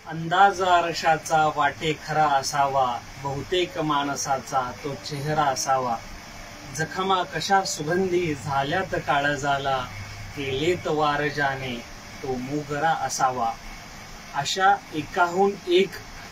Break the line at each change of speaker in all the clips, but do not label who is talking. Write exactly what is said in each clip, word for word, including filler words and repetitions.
अंदाज आरशाचा वाटे खरा असावा, बहुतेक माणसाचा तो चेहरा असावा. जखमा कशा सुगंधी झाल्यात काळजाला, केलेत वारजाने तो मोगरा असावा. अशा एकाहून एक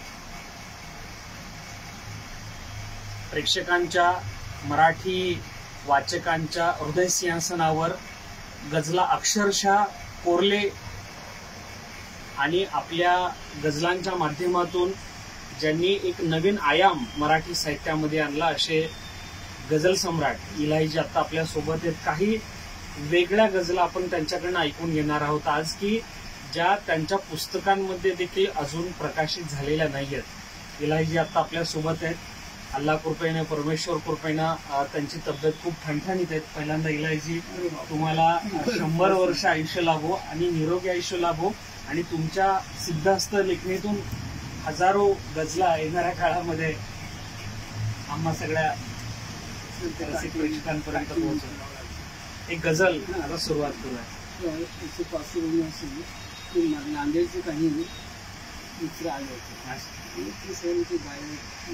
प्रेक्षकांच्या, मराठी वाचकांच्या हृदय सिंहासनावर गजला अक्षरशः कोरले आणि आपल्या गझलांच्या माध्यमातून ज्यांनी एक नवीन आयाम मराठी साहित्यामध्ये आणला असे गझल सम्राट इलाहीजी आता आपल्या सोबत आहेत. काही वेगळ्या गझला आपण त्यांच्याकडनं ऐकून घेणार आहोत आज, की ज्या त्यांच्या पुस्तकांमध्ये देखील अजून प्रकाशित झालेल्या नाहीयेत. इलाहीजी आता आपल्या सोबत आहेत. अल्लाह कृपेने, परमेश्वर कृपेनं त्यांची तब्येत खूप ठणठणीत आहेत. पहिल्यांदा इलाहीजी तुम्हाला शंभर वर्ष आयुष्य लाभो आणि निरोगी आयुष्य लाभो आणि तुमच्या सिद्धहस्त लेखणीतून हजारो गझला येणाऱ्या काळामध्ये आम्हा सगळ्या रसिक प्रेक्षकांपर्यंत पोहोचवू. एक गझल आता सुरुवात करूया.
नांदेडचे काही मित्र आले होते, ते सहलीची गायक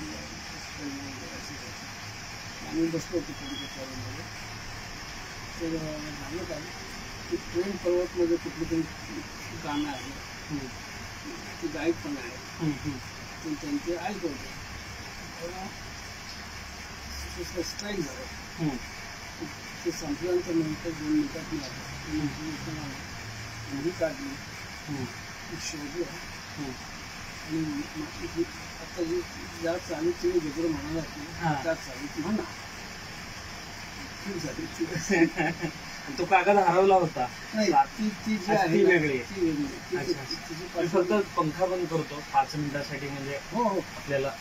आम्ही बसलो होतो कवितेमध्ये. तर झालं काय की प्रेम पर्वतमध्ये कुठली तरी गाणं आहे, ते गायक पण आहे, पण त्यांचे ऐक होते. स्ट्राईक झालं. ते संपल्यानंतर नंतर दोन मिनिटात मिळालं, मुली काढली, शोधलं आणि आता ज्या चालू तुम्ही गजर म्हणाला त्या चालू ती म्हणा झाली.
तो कागद हरवला होता.
ती ती जी आहे
वेगळी
ती वेगळी.
फक्त पंखा बंद करतो पाच मिनिटासाठी, म्हणजे
हो हो
आपल्याला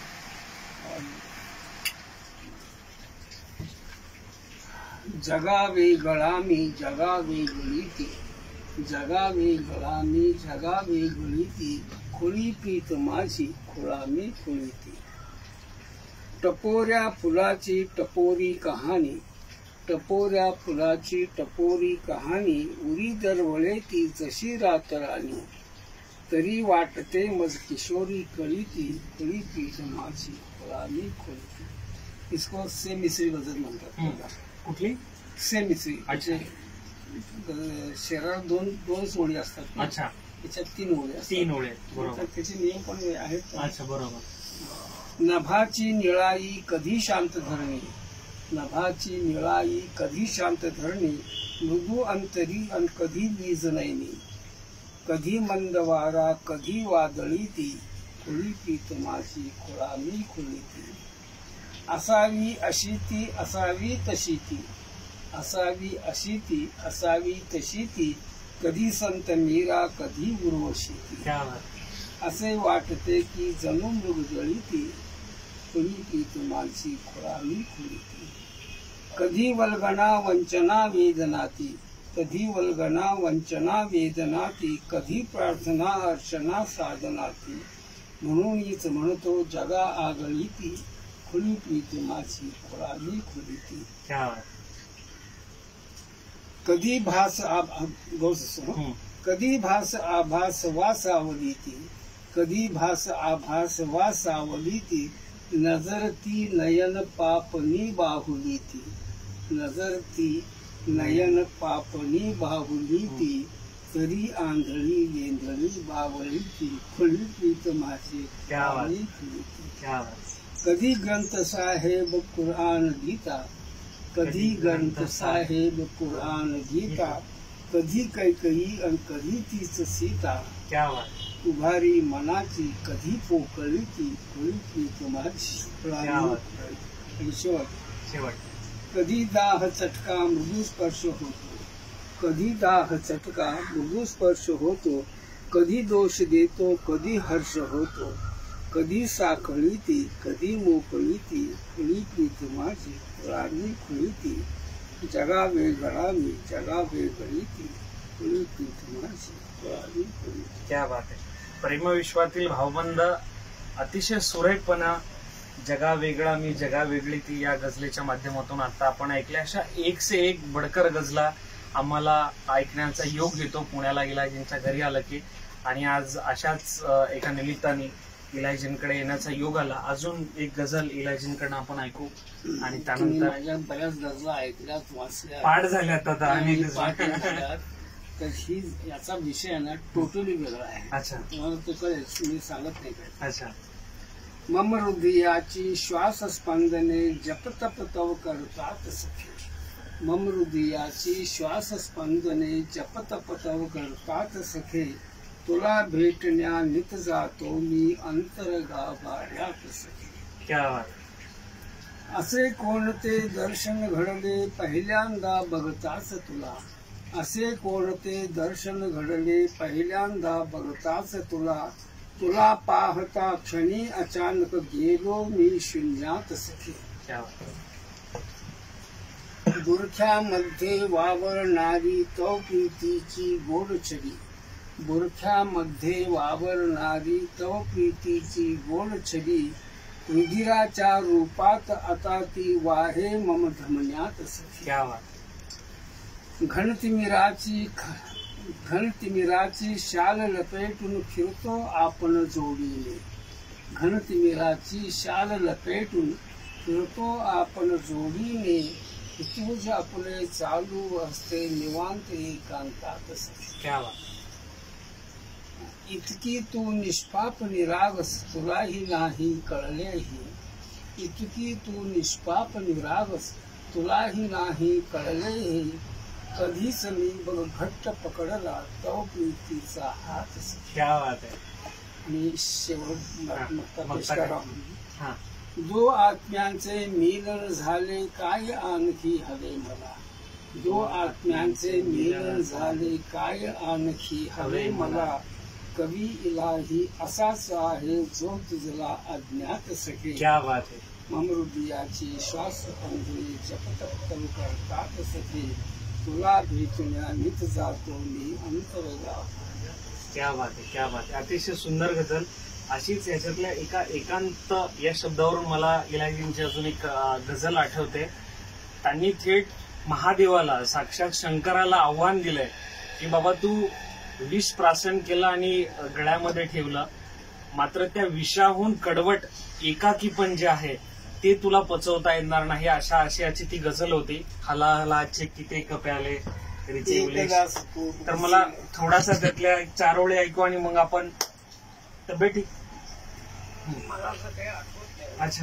जगा वेगळा मी जगा वेगळी ती, जगा वेगळा मी जगा वेगळी ती, खोळी प्रीत माझी खोळा मी खोळी ती. टपोऱ्या फुलाची टपोरी कहाणी, टपोऱ्या फुलाची टपोरी कहाणी, उरी दरवळे ती जशी रातराणी, तरी वाटते मज किशोरी कळी ती, खोळी प्रीत माझी खोळा मी खोळी ती. इसको से मिसरी गजल म्हणतात.
कुठली?
से मिसरी.
अच्छा.
शहरात दोन दोन ओळी असतात.
अच्छा.
त्याच्यात तीन ओळी असतात.
तीन ओळी, बरोबर.
त्याचे नियम पण आहेत.
अच्छा, बरोबर.
नभाची निळाई कधी शांत धरणी, नभाची निळाई कधी शांत धरणी, मृदू अंतरी अन कधी वीज नयनी, कधी मंद वारा कधी वादळी ती, खुळी प्रीत माझी खुळा मी खुळी ती. असावी अशी ती असावी तशी ती, असावी अशी ती असावी तशी ती, कधी संत मीरा कधी उर्वशी ती. असे वाटते की जणू मृगजळी ती, खुळी प्रीत माझी खुळा मी खुळी ती. कधी वल्गना वंचना वेदना ती, कधी वल्गना वंचना वेदना ती, कधी प्रार्थना अर्चना साधना ती, म्हणूनच म्हणतो जगा आगळी ती, खुली प्रीत माझी खुळा मी खुली ती. कधी भास कधी भास आभास वा सावली ती, कधी भास आभास वा सावली ती, नजर ती नयन पापनी बाहुली ती, नजर ती नयन पापनी बाहुली ती, तरी आंधळी वेंधळी बावळी ती, खुली प्रीत माझी खुळा मी खुली ती. कधी ग्रंथ साहेब कुरान गीता, कधी ग्रंथ साहेब कुरान गीता, कधी कैकई अन कधी तीच सीता, उभारी मनाची कधी पोकळी ती, खुळी प्रीत माझी खुळा मी. शेवट. कधी दाह चटका मृदू स्पर्श होतो, कधी दाह चटका मृदू स्पर्श होतो, कधी दोष देतो कधी हर्ष होतो, कधी साखळी ती कधी मोकळी ती, खुळी प्रीत माझी खुळा मी खुळी ती. जगा वेगळा मी जगा वेगळी ती, खुळी प्रीत माझी खुळा मी खुळी ती.
क्या बात आहे. प्रेमविश्वातील भावबंध अतिशय सुरेखपणा, जगा वेगळा मी जगा वेगळी ती या गझलेच्या माध्यमातून आता आपण ऐकल्या. अशा एक से एक बडकर गझला आम्हाला ऐकण्याचा योग येतो पुण्याला इलाहीजींच्या घरी आलं की. आणि आज अशाच अ, एका निमित्ताने इलायजींकडे येण्याचा योग आला. अजून एक गझल इलायजींकडनं आपण ऐकू आणि
तुम्ही
त्यानंतर
माझ्या बऱ्याच गजला ऐकल्यात, वाचल्या,
पाठ झाल्यात आता
आणि
अनेक
पाठ
गझला.
झाल्यात. तर ही याचा विषय आहे ना टोटली वेगळा आहे.
अच्छा
तुम्हाला ते कळेल, मी सांगत नाही काय.
अच्छा.
मम हृदयाची श्वास स्पंदने जप तप तव करतात सखे. मम हृदयाची श्वास स्पंदने जप तप तव करतात सखे. तुला भेटण्या नित जातो मी अंतर गाभाऱ्यात सखे.
क्या बात.
असे कोणते दर्शन घडले पहिल्यांदा बघताच तुला. असे कोणते दर्शन घडले पहिल्यांदा बघताच तुला. तुला पाहता क्षणी अचानक गेलो मी शून्यात सखे.
क्या बात.
बुरख्यामध्ये वावरणारी तो प्रीतीची गोड छडी. बुरख्यामध्ये वावरणारी तो प्रीतीची गोड छडी. रुधिराच्या रूपात आता ती वाहे मम धमन्यात सखे.
क्या बात.
घनतिमिराची घनतिमिराची शाल लपेटून फिरतो आपण जोडीने. घनतिमिराची शाल लपेटून फिरतो आपण जोडीने. तुझ आपले चालू असते निवांत एकांतात सखे.
क्या बात.
इतकी तू निष्पाप निरागस तुलाही नाही कळलेही. इतकी तू निष्पाप निरागस तुलाही नाही कळलेही. कधीच मी बघ घट्ट पकडला तो प्रीतीचा हात सखे.
क्या बात आहे.
आणि शेवट
हा,
मग
मग
पेश करा.
हा.
जो आत्म्यांचे मिलन झाले काय आणखी हवे मला. जो आत्म्यांचे मिलन झाले काय आणखी हवे मला. कवी इलाही असाच आहे जो तुझला अज्ञात सखे.
क्या बात आहे.
मम हृदयाची श्वास पंधरी जपतप करतात सखे. तुला भेटण्या नित जातो मी अंतरगा.
क्या बात आहे. क्या बात आहे. अतिशय सुंदर गझल. अशीच याच्यातल्या एका एकांत या शब्दावरून मला इलाहींची अजून एक अ, गझल आठवते. त्यांनी थेट महादेवाला साक्षात शंकराला आव्हान दिलंय की बाबा तू विष प्राशन केलं आणि गळ्यामध्ये ठेवलं, मात्र त्या विषाहून कडवट एकाकी पण जे आहे ते तुला पचवता येणार नाही. अशा आशयाची ती गझल होती. हला हलाचे किती कप्याले रिचेवले. तर मला थोडासा त्यातल्या एक चार ओळी ऐकू आणि मग आपण तब्येत ठीक.
मला असं काही आठवत नाही.
अच्छा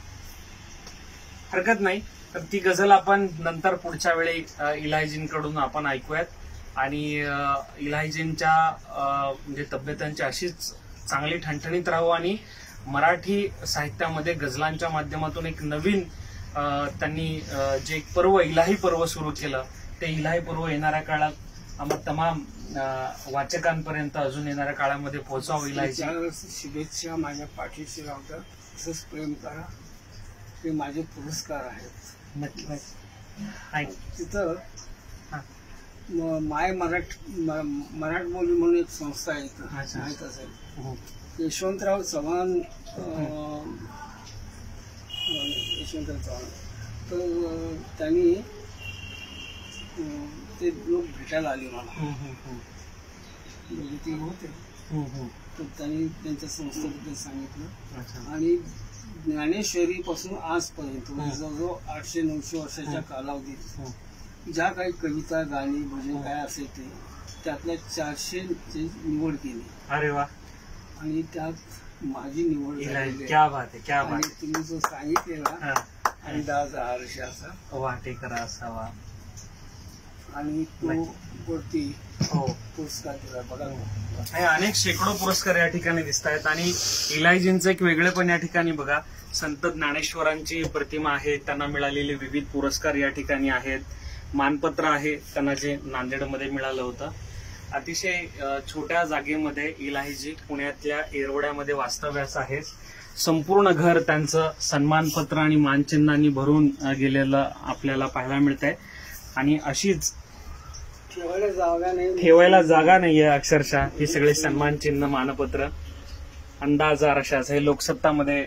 हरकत नाही. तर ती गझल आपण नंतर पुढच्या वेळी अ, इलाहीजींकडून आपण ऐकूयात. आणि अ, इलाहीजींच्या अ, म्हणजे तब्येतांची अशीच चांगली ठणठणीत राहू आणि मराठी साहित्यामध्ये गझलांच्या माध्यमातून एक नवीन अ, त्यांनी अ, जे एक पर्व इलाही पर्व सुरू केलं ते इलाही पर्व येणाऱ्या काळात आम्हा तमाम अ, वाचकांपर्यंत अजून येणाऱ्या काळामध्ये पोहोचावं. इलाहीजी
त्यावेळेस शुभेच्छा माझ्या पाठीशी राहतात. तसंच प्रेम करा. ते माझे पुरस्कार आहेत.
नक्की ऐक.
तिथं
हा.
म- माय मराठ म- मराठ बोली म्हणून एक संस्था आहे इथं.
अच्छा.
माहित असेल.
हो.
यशवंतराव चव्हाण अं, यशवंतराव चव्हाण तर अं, त्यांनी अं, ते लोक भेटायला आले मला.
हम्म, हम्म, हम्म.
दोघे ते होते.
हम्म, हम्म.
तर त्यांनी त्यांच्या संस्थेबद्दल सांगितलं.
अच्छा.
आणि ज्ञानेश्वरी पासून आजपर्यंत
हं.
जवळजवळ आठशे नऊशे वर्षाच्या
हं.
कालावधीत
हम्म.
ज्या काही कविता गाणी भजन
हं.
काय असेल ते त्यातल्या चारशे ची निवड केली
अरे वा.
आणि त्यात माझी निवड
इलाही.
झालेली आहे.
क्या बात आहे. क्या बात
आणि तुम्ही जो सांगितलेला
आहे.
आणि दहा हर्ष असा
वाटेकरा असावा.
आणि तो वरती
हो.
पुरस्कार दिला बघा.
आणि अनेक शेकडो पुरस्कार या ठिकाणी दिसत आहेत. आणि इलाहीजींचं एक वेगळेपण या ठिकाणी बघा. संत ज्ञानेश्वरांची प्रतिमा आहे, त्यांना मिळालेले विविध पुरस्कार या ठिकाणी आहेत. मानपत्र आहे त्यांना जे नांदेडमध्ये मिळालं होतं. अतिशय अ, छोट्या जागेमध्ये इलाहीजी पुण्यातल्या येरवड्यामध्ये वास्तव्यास आहे. संपूर्ण घर त्यांचं सन्मानपत्र आणि मानचिन्हांनी भरून अ, गेलेलं आपल्याला पाहायला मिळतंय. आणि अशीच
ठेवायला जागा नाही.
ठेवायला जागा नाहीये अक्षरशः. ही सगळे सन्मान चिन्ह मानपत्र अंदाज आरशाच हे लोकसत्तामध्ये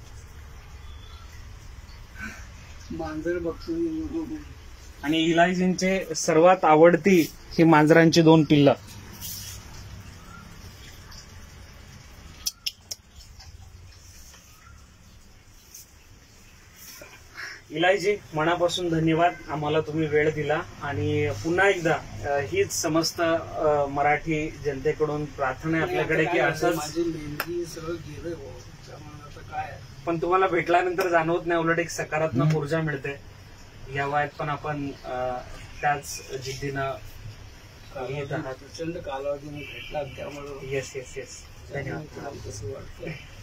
मांजर बघतो.
आणि इलाहीजींचे सर्वात आवडती ही मांजरांची दोन पिल्लं. इलायजी, मनापासून धन्यवाद, आम्हाला तुम्ही वेळ दिला आणि पुन्हा एकदा अ, हीच समस्त अ, मराठी जनतेकडून प्रार्थना आहे आपल्याकडे की असंच.
माझी मेहनती सगळं गेलंय भाऊ, त्यामुळे आता काय आहे.
पण तुम्हाला भेटल्यानंतर जाणवत नाही, उलट एक सकारात्मक ऊर्जा मिळते. या वयात पण आपण अ, त्याच जिद्दीनं येत आहात.
प्रचंड कालावधीने भेटला त्यामुळे
येस येस येस धन्यवाद.
कसं वाटतं.